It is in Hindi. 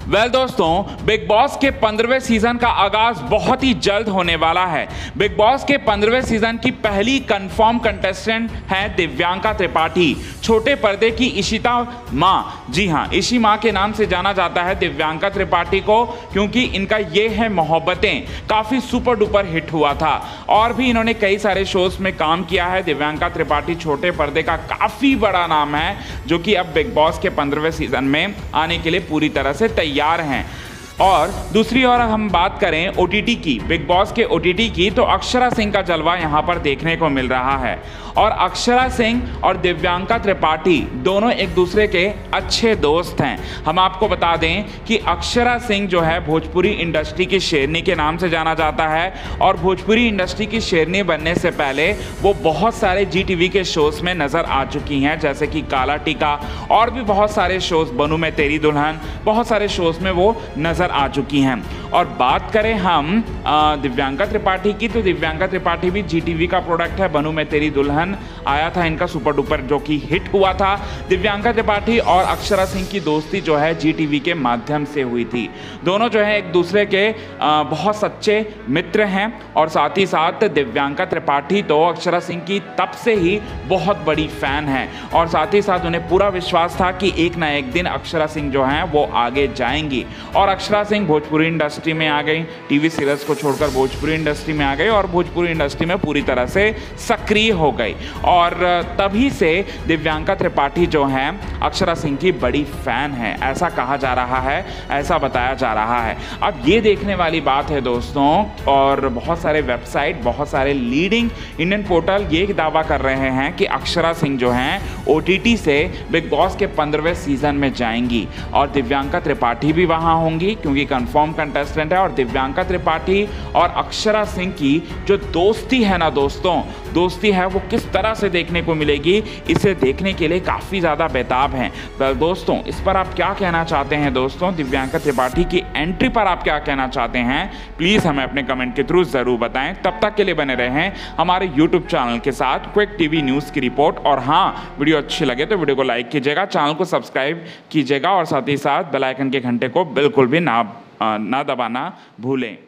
दोस्तों, बिग बॉस के 15वें सीजन का आगाज बहुत ही जल्द होने वाला है। बिग बॉस के 15वें सीजन की पहली कंफर्म कंटेस्टेंट है दिव्यांका त्रिपाठी, छोटे पर्दे की इशिता माँ। जी हाँ, इशी माँ के नाम से जाना जाता है दिव्यांका त्रिपाठी को, क्योंकि इनका ये है मोहब्बतें काफ़ी सुपर डुपर हिट हुआ था और भी इन्होंने कई सारे शोज में काम किया है। दिव्यांका त्रिपाठी छोटे पर्दे का काफ़ी बड़ा नाम है, जो कि अब बिग बॉस के 15वें सीजन में आने के लिए पूरी तरह से तैयार हैं। और दूसरी ओर हम बात करें ओटीटी की, बिग बॉस के ओटीटी की, तो अक्षरा सिंह का जलवा यहाँ पर देखने को मिल रहा है। और अक्षरा सिंह और दिव्यांका त्रिपाठी दोनों एक दूसरे के अच्छे दोस्त हैं। हम आपको बता दें कि अक्षरा सिंह जो है भोजपुरी इंडस्ट्री की शेरनी के नाम से जाना जाता है और भोजपुरी इंडस्ट्री की शेरनी बनने से पहले वो बहुत सारे जीटीवी के शोज़ में नज़र आ चुकी हैं, जैसे कि काला टीका और भी बहुत सारे शोज़, बनूं मैं तेरी दुल्हन, बहुत सारे शोज़ में वो नज़र आ चुकी हैं। और बात करें हम दिव्यांका त्रिपाठी की, तो दिव्यांका त्रिपाठी भी जीटीवी का प्रोडक्ट है। बनूं मैं तेरी दुल्हन आया था इनका सुपर डुपर, जो कि हिट हुआ था। दिव्यांका त्रिपाठी और अक्षरा सिंह की दोस्ती जो है जीटीवी के माध्यम से हुई थी। दोनों जो है एक दूसरे के बहुत सच्चे मित्र हैं और साथ ही साथ दिव्यांका त्रिपाठी तो अक्षरा सिंह की तब से ही बहुत बड़ी फैन है और साथ ही साथ उन्हें पूरा विश्वास था कि एक ना एक दिन अक्षरा सिंह जो हैं वो आगे जाएंगी। और अक्षरा सिंह भोजपुरी इंडस्ट्री में आ गई, टीवी सीरियल्स को छोड़कर भोजपुरी इंडस्ट्री में आ गई और भोजपुरी इंडस्ट्री में पूरी तरह से सक्रिय हो गई। और तभी से दिव्यांका त्रिपाठी जो हैं अक्षरा सिंह की बड़ी फैन है, ऐसा कहा जा रहा है, ऐसा बताया जा रहा है। अब ये देखने वाली बात है दोस्तों, और बहुत सारे वेबसाइट, बहुत सारे लीडिंग इंडियन पोर्टल ये दावा कर रहे हैं कि अक्षरा सिंह जो हैं ओटीटी से बिग बॉस के 15वें सीजन में जाएंगी और दिव्यांका त्रिपाठी भी वहाँ होंगी, क्योंकि कंफर्म कंटेस्टेंट है। और दिव्यांका त्रिपाठी और अक्षरा सिंह की जो दोस्ती है ना दोस्तों, दोस्ती है वो किस तरह से देखने को मिलेगी, इसे देखने के लिए काफ़ी ज़्यादा बेताब हैं। तो दोस्तों, इस पर आप क्या कहना चाहते हैं दोस्तों? दिव्यांका त्रिपाठी की एंट्री पर आप क्या कहना चाहते हैं? प्लीज़ हमें अपने कमेंट के थ्रू ज़रूर बताएं। तब तक के लिए बने रहें हमारे यूट्यूब चैनल के साथ क्विक टीवी न्यूज़ की रिपोर्ट। और हाँ, वीडियो अच्छी लगे तो वीडियो को लाइक कीजिएगा, चैनल को सब्सक्राइब कीजिएगा और साथ ही साथ बेल आइकन के घंटे को बिल्कुल भी ना दबाना भूलें।